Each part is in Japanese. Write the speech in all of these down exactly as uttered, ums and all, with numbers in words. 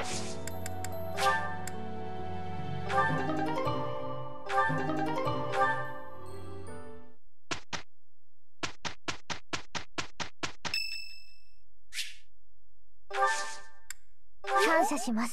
感謝します。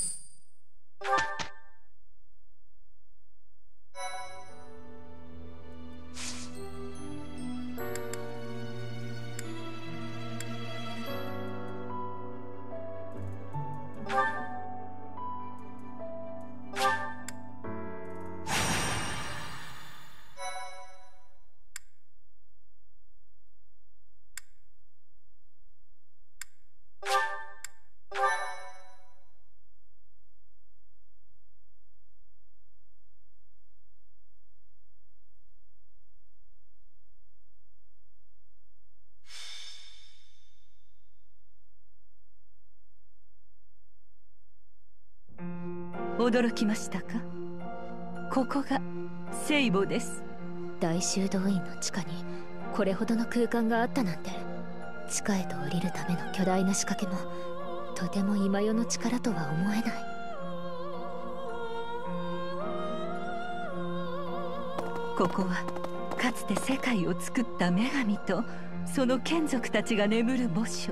驚きましたか？ここが聖母です。 大修道院の地下にこれほどの空間があったなんて、地下へと降りるための巨大な仕掛けもとても今世の力とは思えない。 ここはかつて世界を作った女神とその眷属たちが眠る墓所。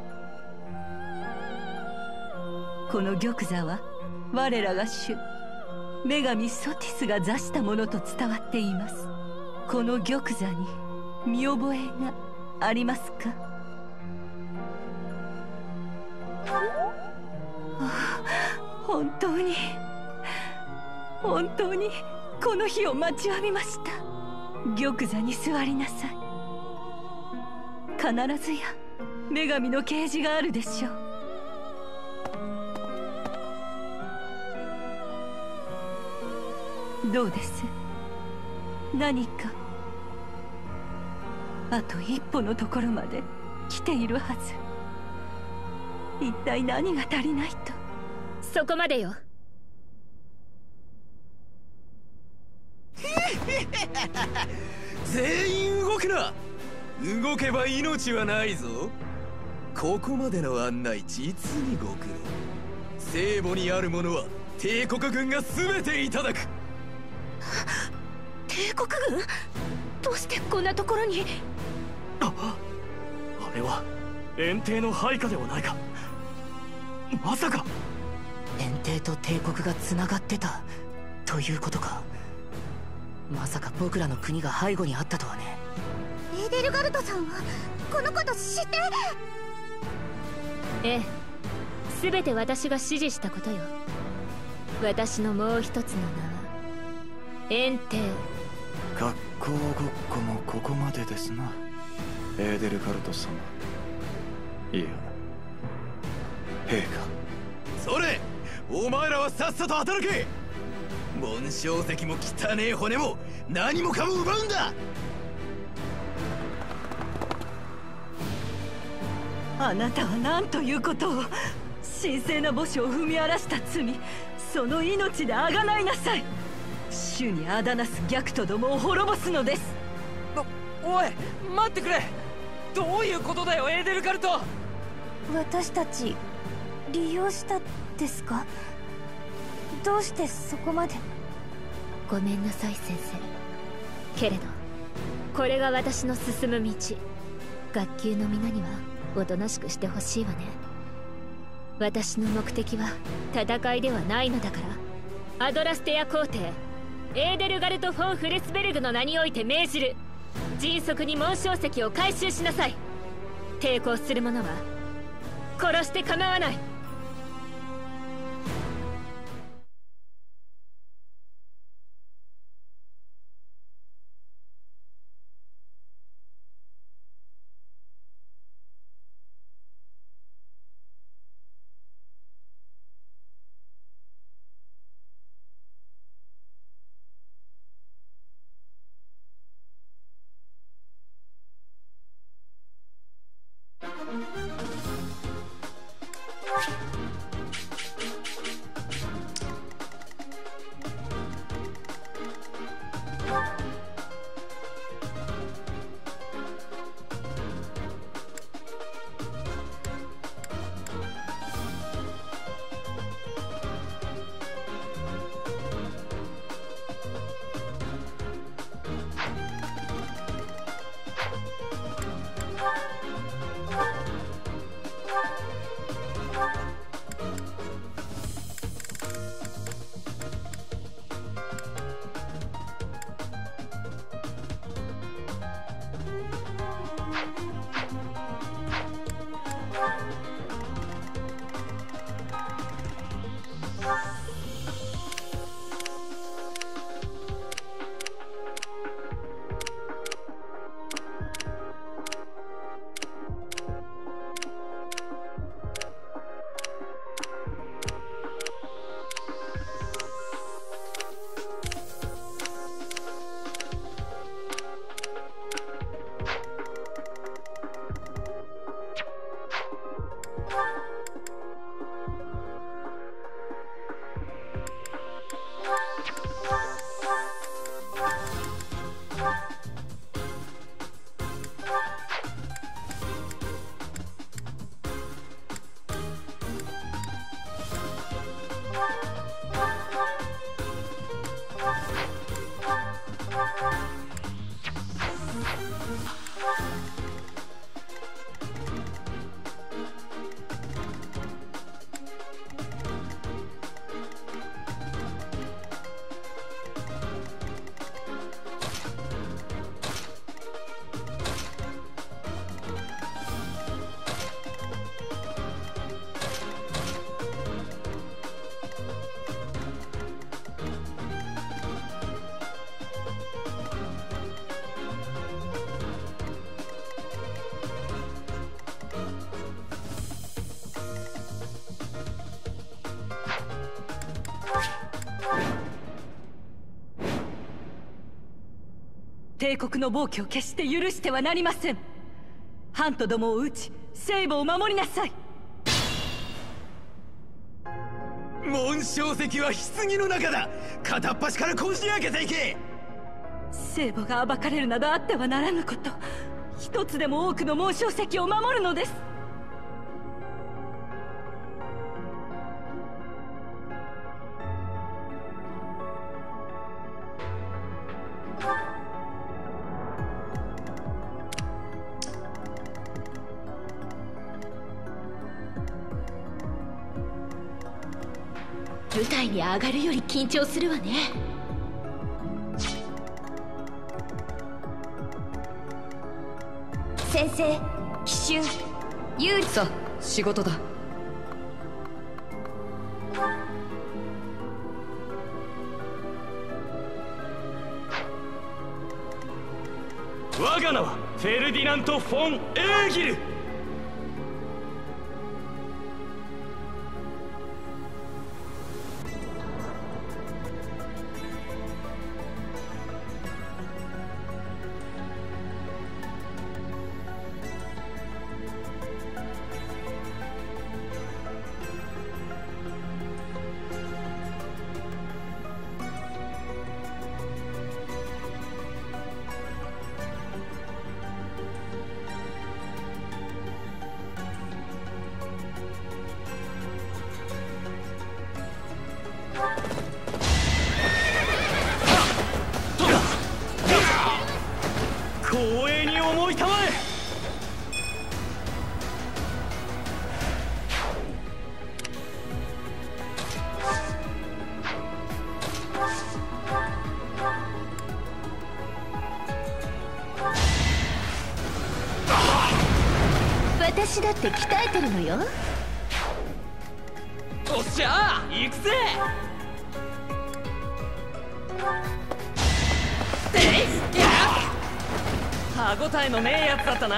この玉座は我らが主女神ソティスが座したものと伝わっています。この玉座に見覚えがありますか？ああ、本当に本当にこの日を待ちわびました。玉座に座りなさい。必ずや女神の啓示があるでしょう。どうです？何かあと一歩のところまで来ているはず。一体何が足りないと？ そこまでよ。 全員動くな。動けば命はないぞ。ここまでの案内実にご苦労。聖母にあるものは帝国軍が全ていただく。 帝国軍？どうしてこんなところに？ あ、あれは炎帝の配下ではないか。まさか炎帝と帝国がつながってたということか。まさか僕らの国が背後にあったとはね。 エーデルガルトさんはこのこと知って？ ええ、全て私が指示したことよ。私のもう一つの名は炎帝。 学校ごっこもここまでですな、エーデルガルト様。いや、陛下。 それ、お前らはさっさと働け。紋章石も汚え骨も何もかも奪うんだ。 あなたは何ということを。神聖な墓所を踏み荒らした罪、その命であがないなさい。主にあだなす逆徒どもを滅ぼすのです。 おおい、待ってくれ。どういうことだよエーデルガルト。 私たち利用したですか？どうしてそこまで？ ごめんなさい先生。けれどこれが私の進む道。学級の皆にはおとなしくしてほしいわね。私の目的は戦いではないのだから。アドラステア皇帝エーデルガルト・フォン・フレスベルグの名において命じる。迅速に紋章石を回収しなさい。抵抗する者は殺して構わない。 帝国の暴挙を決して許してはなりません。ハントどもを討ち聖母を守りなさい。 紋章石は棺の中だ。片っ端からこじ開けていけ。 聖母が暴かれるなどあってはならぬこと。一つでも多くの紋章石を守るのです。 舞台に上がるより緊張するわね。 先生、奇襲有利。 さあ仕事だ。 我が名はフェルディナント・フォン・エーギル。光栄に思いたまえ。 私だって鍛えてるのよ。 おっしゃー行くぜ。歯ごたえのねえやつだったな。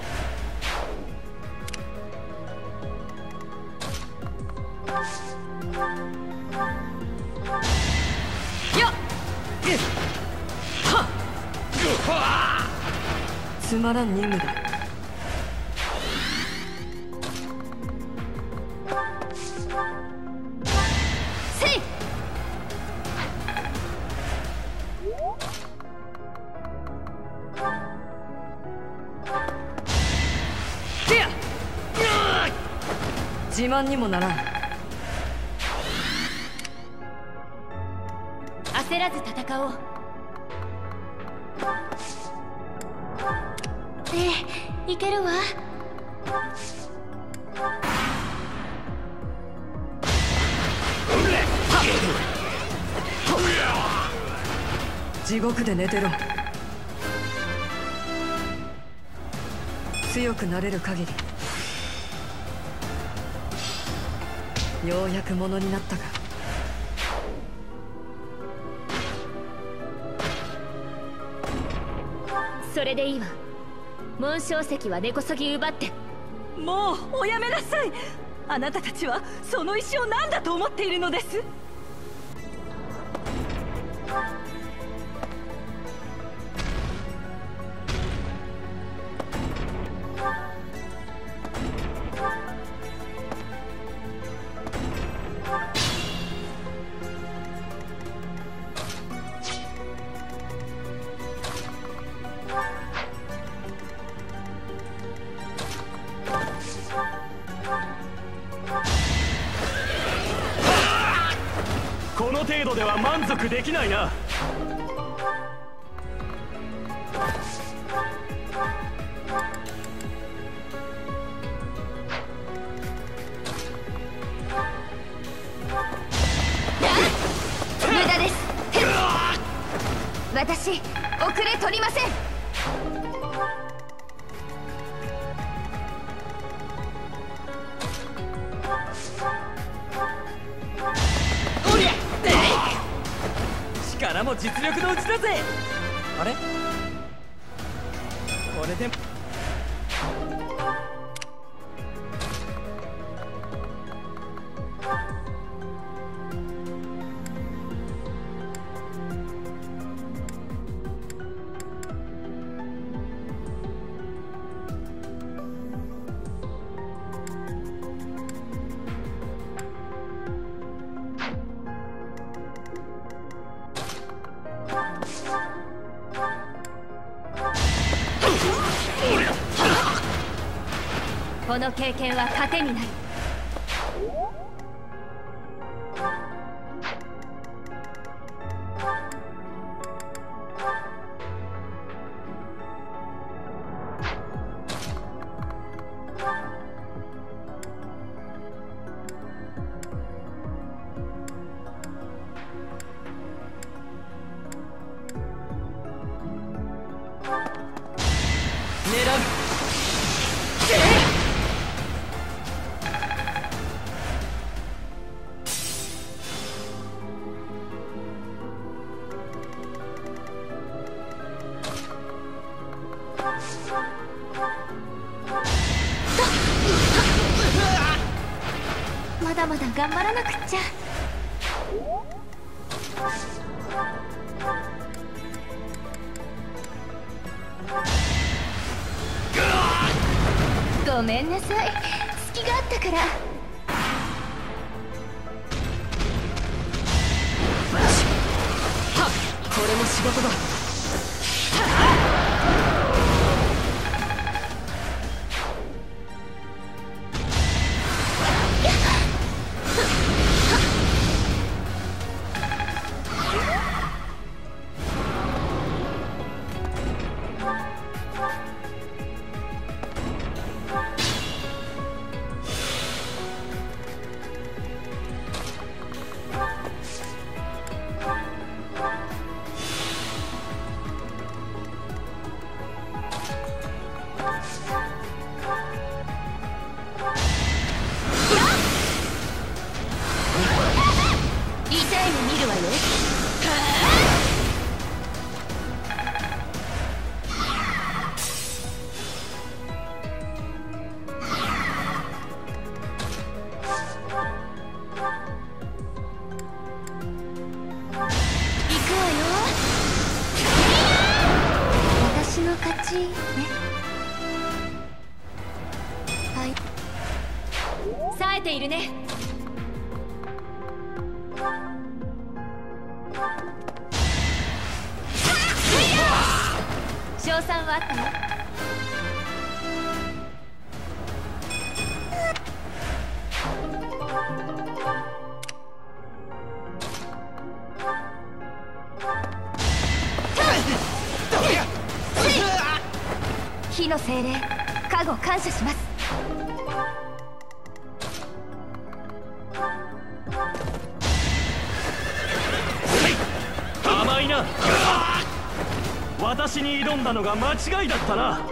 よっはっつまらん任務だ。 せい。 自慢にもならん。 焦らず戦おう。ええ、いけるわ。 地獄で寝てろ。強くなれる限り。ようやくものになったか。 それでいいわ。紋章石は根こそぎ奪って。 もうおやめなさい。あなたたちはその石を何だと思っているのです。 この程度では満足できないな。 無駄です。私遅れ取りません。 おりゃ力も実力のうちだぜ。あれこれでこの経験は糧になる。 まだまだ頑張らなくっちゃ。ごめんなさい、隙があったから。 これも仕事だ。 冴えているね。賞賛はあったよ。 火の精霊、加護感謝します。 甘いな。私に挑んだのが間違いだったな。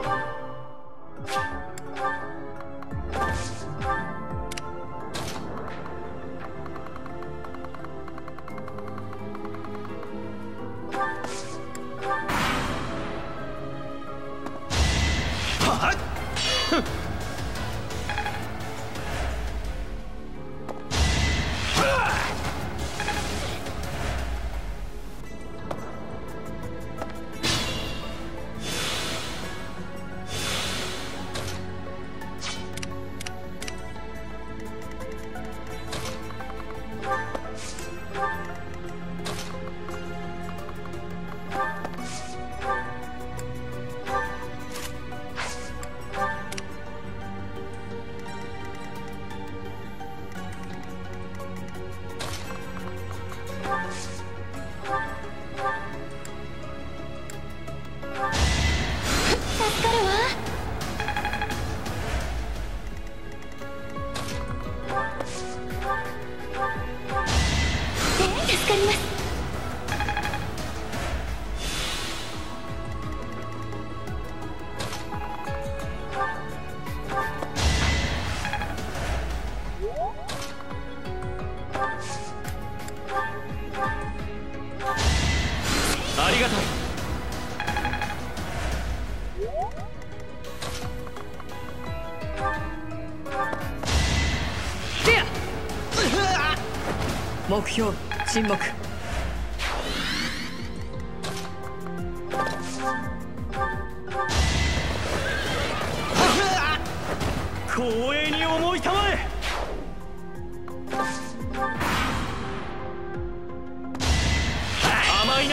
ありがたい。 目標沈黙。 光栄に思いたまえ。甘いな。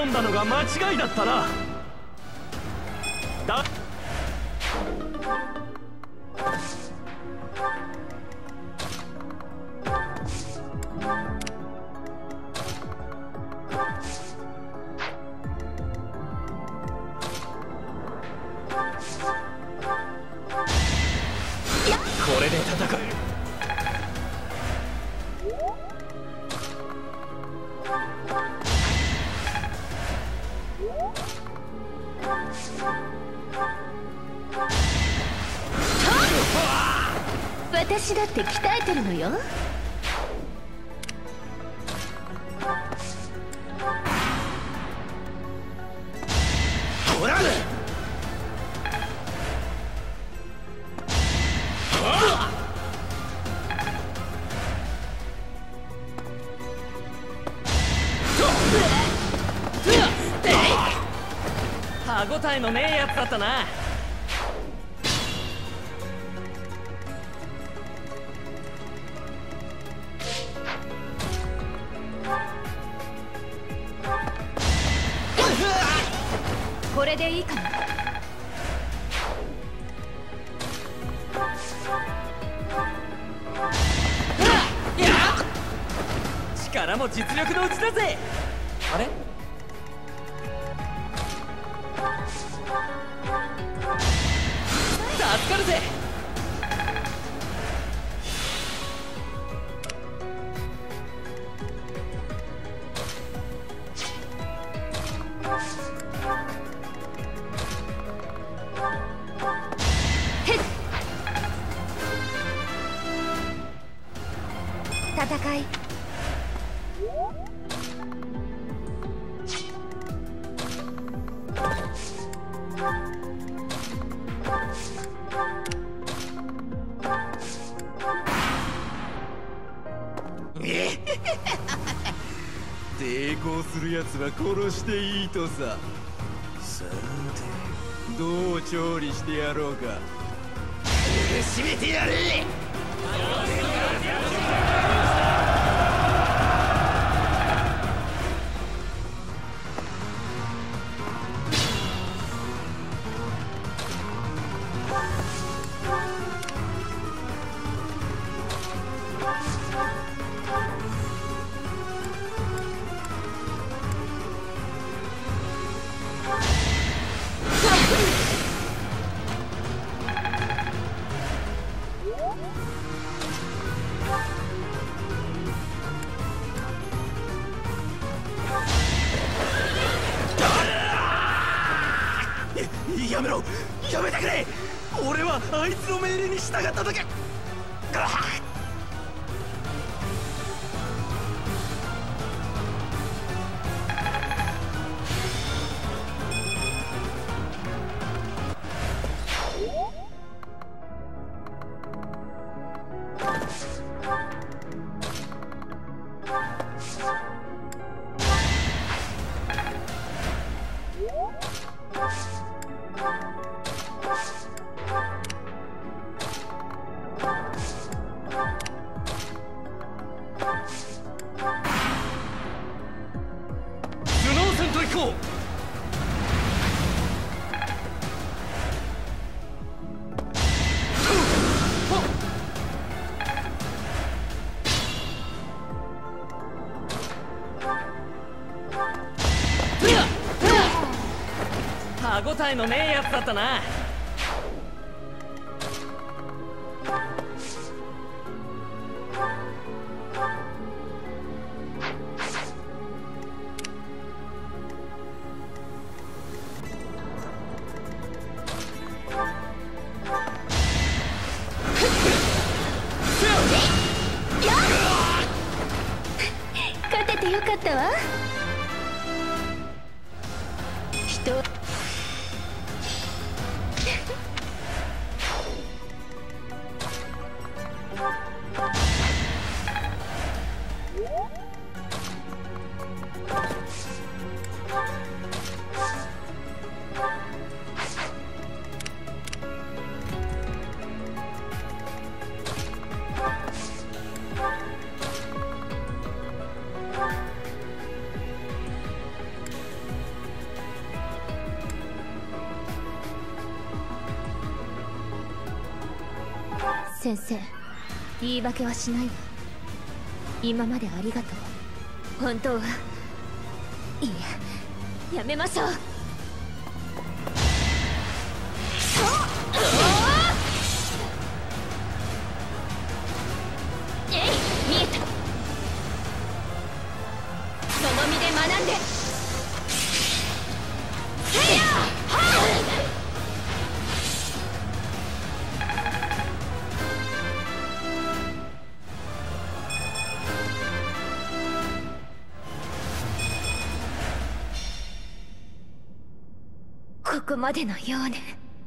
挑んだのが間違いだったな。だこれで戦う。 私だって鍛えてるのよ。 おらぬ。 歯ごたえのねえやつだったな。 これでいいかな。 力も実力のうちだぜ。あれ？助かるぜ。 戦い。 抵抗するやつは殺していいとさ。さてどう調理してやろうか。苦しめてやれ。やめろ、やめてくれ。俺はあいつの命令に従っただけ。 頭脳戦と行こう。 歯ごたえのねえやつだったな。 勝ててよかったわ。人先生、言い訳はしないわ。今までありがとう。本当は、いいえ、やめましょう。えい、見えた。その身で学んで。せやはっ。ここまでのようね。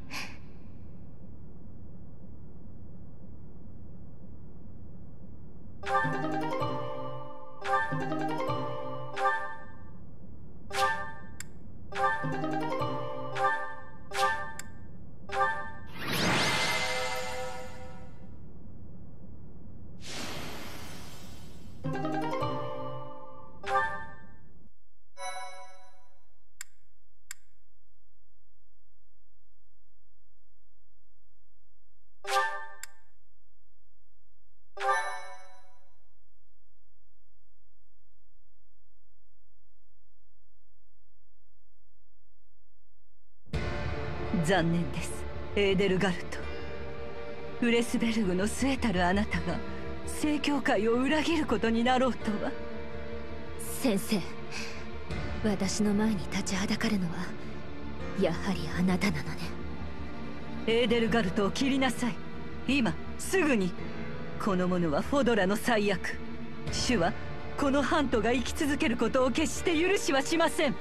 残念です、エーデルガルト。ウレスベルグの末たるあなたが聖教会を裏切ることになろうとは。 先生、私の前に立ちはだかるのはやはりあなたなのね。 エーデルガルトを切りなさい、今すぐに。この者はフォドラの最悪。主はこのハントが生き続けることを決して許しはしません。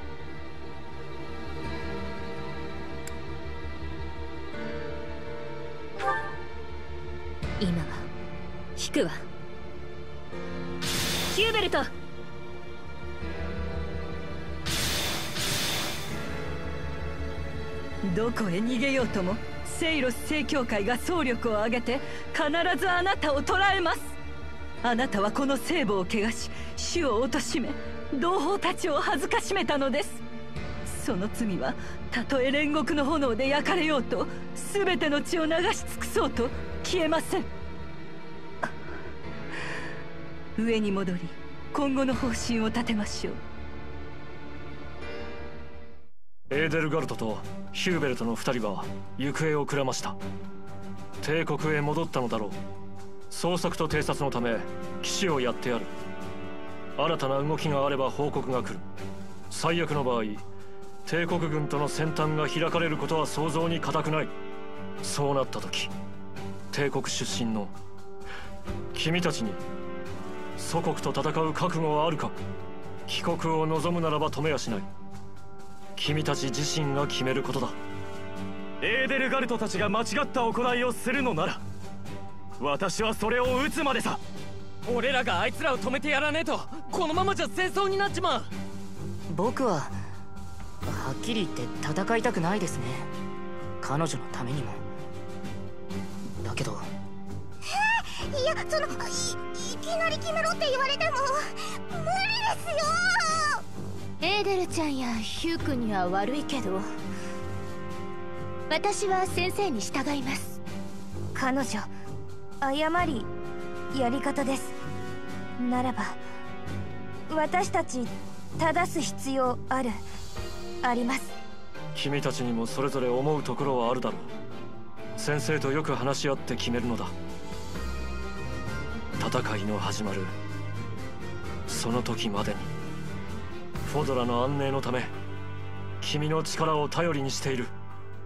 今は引くわ。ヒューベルト、 どこへ逃げようともセイロス正教会が総力を挙げて必ずあなたを捕らえます。あなたはこの聖母を汚し、主を貶め、同胞たちを恥ずかしめたのです。その罪はたとえ煉獄の炎で焼かれようと、全ての血を流し尽くそうと消えません。上に戻り今後の方針を立てましょう。 エーデルガルトとヒューベルトの二人は行方をくらました。帝国へ戻ったのだろう。捜索と偵察のため騎士をやってやる。新たな動きがあれば報告が来る。最悪の場合、帝国軍との戦端が開かれることは想像に難くない。そうなった時、帝国出身の君たちに祖国と戦う覚悟はあるか。帰国を望むならば止めやしない。君たち自身が決めることだ。 エーデルガルトたちが間違った行いをするのなら、私はそれを撃つまでさ。 俺らがあいつらを止めてやらねえと、このままじゃ戦争になっちまう。 僕ははっきり言って戦いたくないですね、彼女のためにも。だけど、 いや、その い, いきなり決めろって言われても無理ですよ。 エーデルちゃんやヒュー君には悪いけど、私は先生に従います。 彼女、誤りやり方です。ならば私たち正す必要あるあります。 君たちにもそれぞれ思うところはあるだろう。先生とよく話し合って決めるのだ。戦いの始まるその時までに、フォドラの安寧のため君の力を頼りにしている。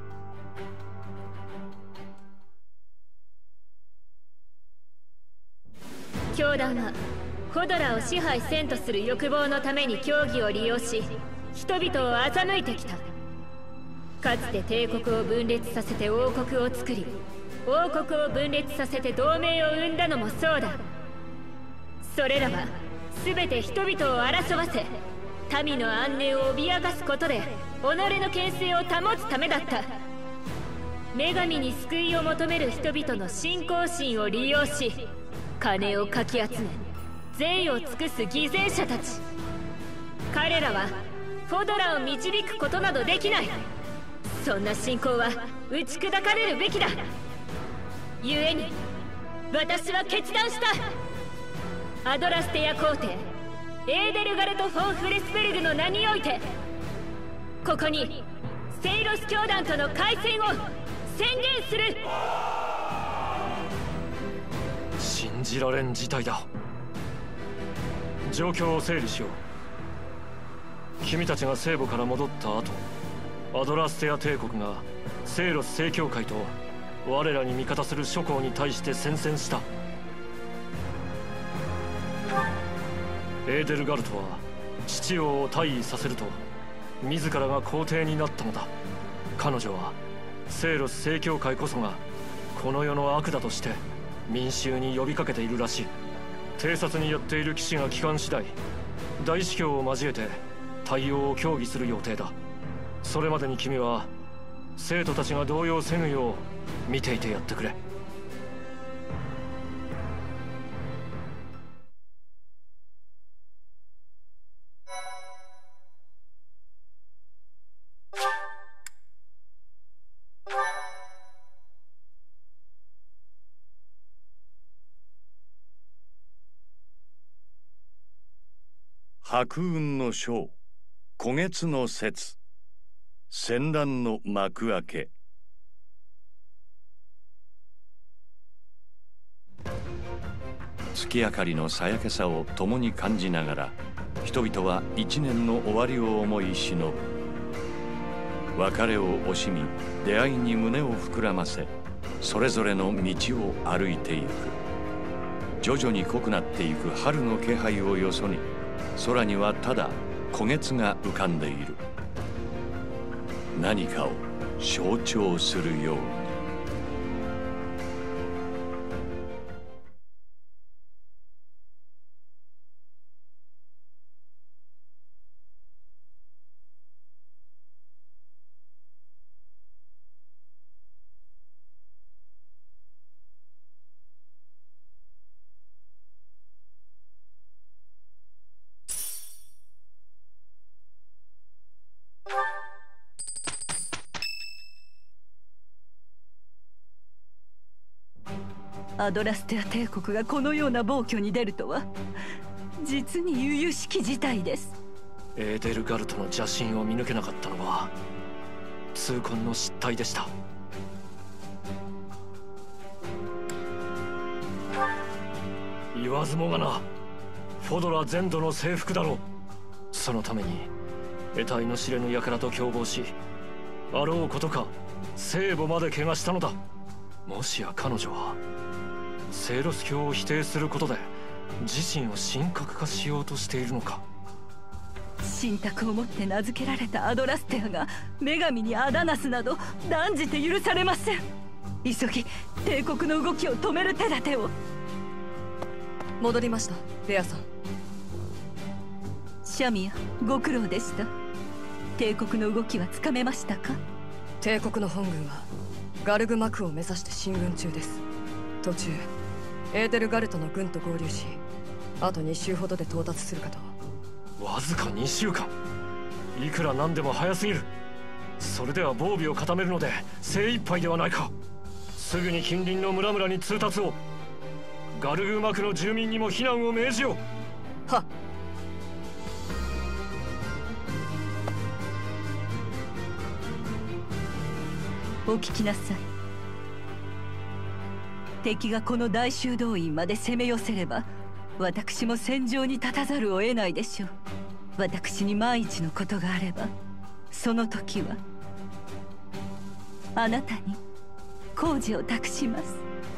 教団はフォドラを支配せんとする欲望のために教義を利用し、人々を欺いてきた。かつて帝国を分裂させて王国を作り、王国を分裂させて同盟を生んだのもそうだ。それらは全て人々を争わせ、民の安寧を脅かすことで己の権勢を保つためだった。女神に救いを求める人々の信仰心を利用し、金をかき集め善を尽くす犠牲者たち。彼らはフォドラを導くことなどできない。そんな信仰は打ち砕かれるべきだ。故に私は決断した。アドラステア皇帝エーデルガルト・フォン・フレスペルグの名において、ここにセイロス教団との開戦を宣言する。 信じられん事態だ。状況を整理しよう。君たちが聖母から戻った後、アドラステア帝国がセイロス正教会と我らに味方する諸侯に対して宣戦した。エーデルガルトは父王を退位させると自らが皇帝になったのだ。彼女はセイロス正教会こそがこの世の悪だとして民衆に呼びかけているらしい。偵察にやっている騎士が帰還次第、大司教を交えて対応を協議する予定だ。それまでに君は生徒たちが動揺せぬよう見ていてやってくれ。 白雲の章、古月の節、戦乱の幕開け。月明かりのさやけさを共に感じながら、人々は一年の終わりを思い忍ぶ。別れを惜しみ、出会いに胸を膨らませ、それぞれの道を歩いていく。徐々に濃くなっていく春の気配をよそに、空にはただ古月が浮かんでいる。何かを象徴するように。 アドラステア帝国がこのような暴挙に出るとは、実に由々しき事態です。 エーデルガルトの邪心を見抜けなかったのは痛恨の失態でした。言わずもがな、フォドラ全土の征服だろう。そのために得体の知れぬ輩と共謀し、あろうことか聖母まで怪我したのだ。もしや彼女はセイロス教を否定することで自身を神格化しようとしているのか。 神託をもって名付けられたアドラステアが女神にアダナスなど断じて許されません。急ぎ帝国の動きを止める手立てを。 戻りました、レアさん。 シャミア、ご苦労でした。帝国の動きはつかめましたか？ 帝国の本軍はガルグマクを目指して進軍中です。途中エーデルガルトの軍と合流し、あとに週ほどで到達するかと。 わずかにしゅうかん、いくらなんでも早すぎる。それでは防備を固めるので精一杯ではないか。すぐに近隣の村々に通達を。ガルグマクの住民にも避難を命じよう。 はっ。 お聞きなさい。敵がこの大修道院まで攻め寄せれば、私も戦場に立たざるを得ないでしょう。私に万一のことがあれば、その時はあなたに工事を託します。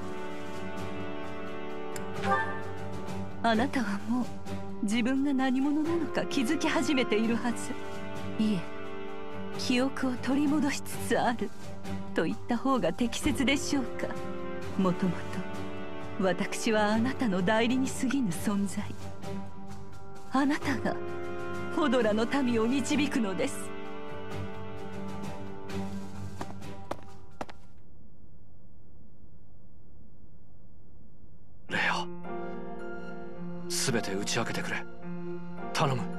あなたはもう自分が何者なのか気づき始めているはず。いえ、記憶を取り戻しつつあると言った方が適切でしょうか。もともと私はあなたの代理に過ぎぬ存在。あなたがフォドラの民を導くのです。 レア、全て打ち明けてくれ。頼む。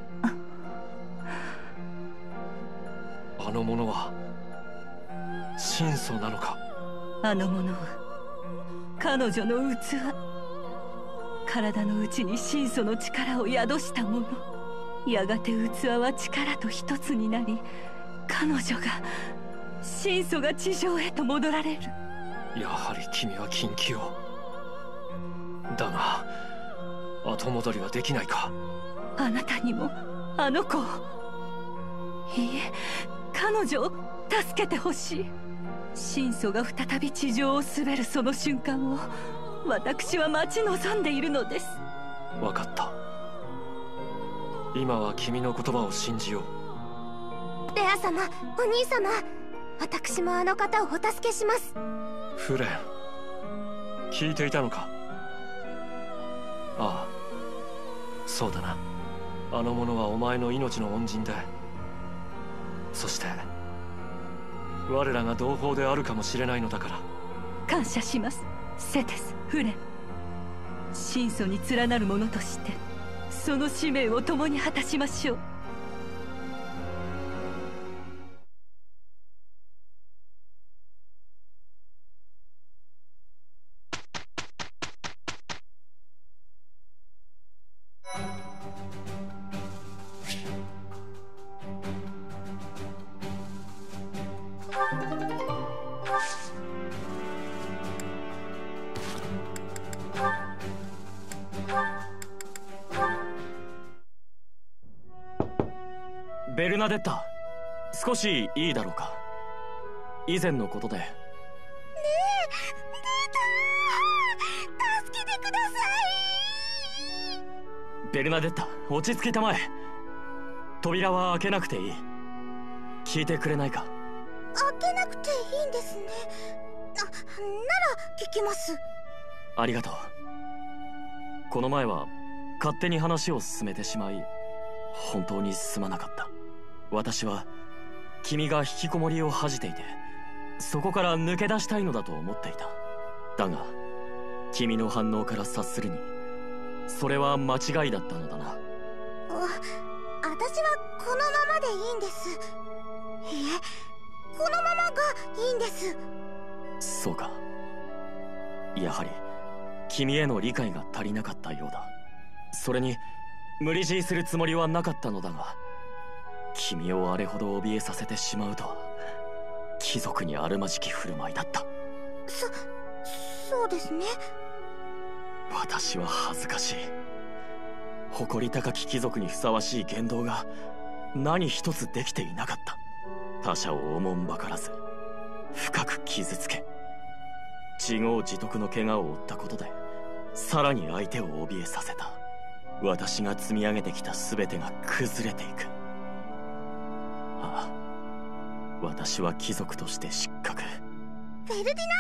あの者は真祖なのか。 あの者は彼女の器、体の内に神祖の力を宿したもの。やがて器は力と一つになり、彼女が神祖が地上へと戻られる。 やはり君は禁忌を。だが後戻りはできないか。 あなたにもあの子を、いいえ彼女を助けてほしい。神祖が再び地上を滑るその瞬間を私は待ち望んでいるのです。 分かった。今は君の言葉を信じよう。レア様、お兄様、私もあの方をお助けします。 フレン、聞いていたのか。ああ、そうだな。あの者はお前の命の恩人で、そして我らが同胞であるかもしれないのだから。 感謝します、セテス、フレン。神祖に連なる者としてその使命を共に果たしましょう。 ベルナデッタ、少しいいだろうか。以前のことで。ねえ、出た。助けてください。 ベルナデッタ、落ち着きたまえ。扉は開けなくていい。聞いてくれないか。 開けなくていいんですね。あ、なら聞きます。 ありがとう。この前は勝手に話を進めてしまい本当にすまなかった。私は君が引きこもりを恥じていて、そこから抜け出したいのだと思っていた。だが君の反応から察するにそれは間違いだったのだな。 私はこのままでいいんです。いえ、このままがいいんです。 そうか。やはり君への理解が足りなかったようだ。それに無理強いするつもりはなかったのだが、君をあれほど怯えさせてしまうとは貴族にあるまじき振る舞いだった。 そ、そうですね。 私は恥ずかしい。誇り高き貴族にふさわしい言動が何一つできていなかった。他者をおもんばからず深く傷つけ、自業自得の怪我を負ったことでさらに相手を怯えさせた。私が積み上げてきた全てが崩れていく。ああ、私は貴族として失格。 ベルディナント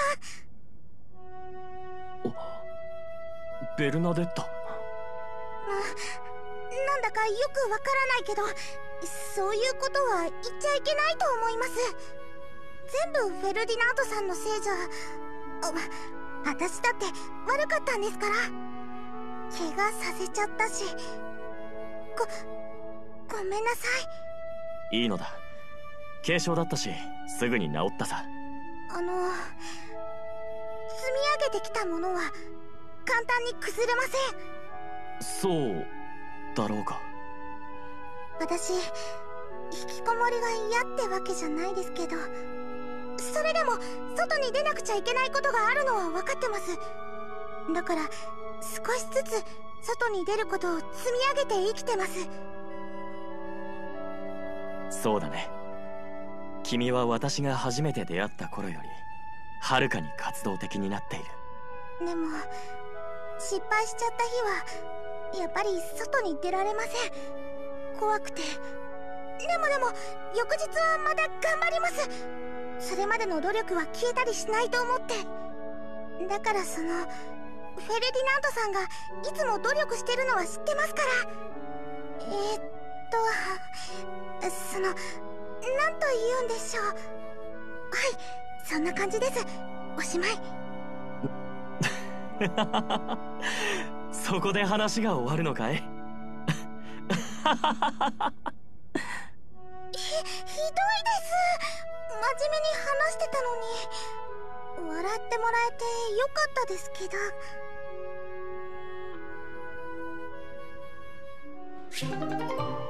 さん。お、ベルナデッタ。 な、なんだかよくわからないけど、そういうことは言っちゃいけないと思います。全部ベルディナントさんのせいじゃ、私だって悪かったんですから。怪我させちゃったし、ご、ごめんなさい。いいのだ。軽傷だったしすぐに治ったさ。 あの、積み上げてきたものは簡単に崩れません。そうだろうか。 私、引きこもりが嫌ってわけじゃないですけど、それでも外に出なくちゃいけないことがあるのは分かってます。だから少しずつ外に出ることを積み上げて生きてます。 そうだね。君は私が初めて出会った頃よりはるかに活動的になっている。 でも失敗しちゃった日はやっぱり外に出られません。怖くて。でもでも翌日はまた頑張ります。それまでの努力は消えたりしないと思って。だからそのフェルディナントさんがいつも努力してるのは知ってますから。えー、っとその、なんと言うんでしょう。はい、そんな感じです。おしまい。 そこで話が終わるのかい？ ひ、ひどいです。真面目に話してたのに。 笑ってもらえてよかったですけど。